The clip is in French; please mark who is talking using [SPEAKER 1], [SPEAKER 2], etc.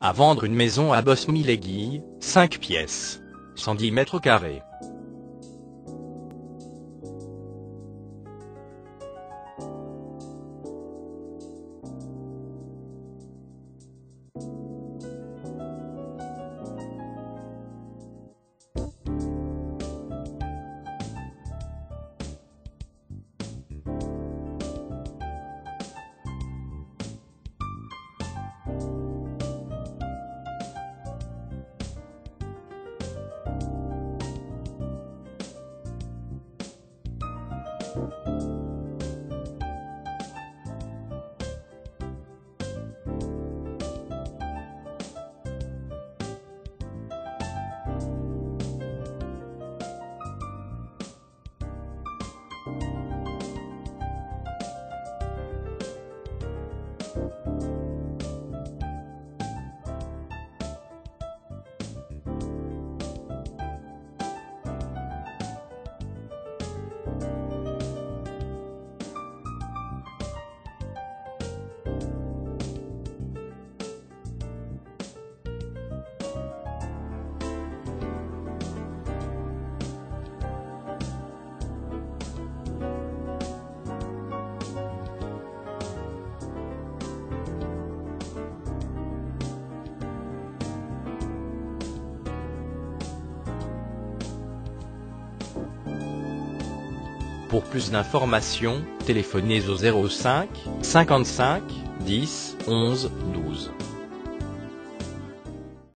[SPEAKER 1] À vendre une maison à Bosmie l'Aiguille, 5 pièces. 110 mètres carrés. Pour plus d'informations, téléphonez au 05 55 10 11 12.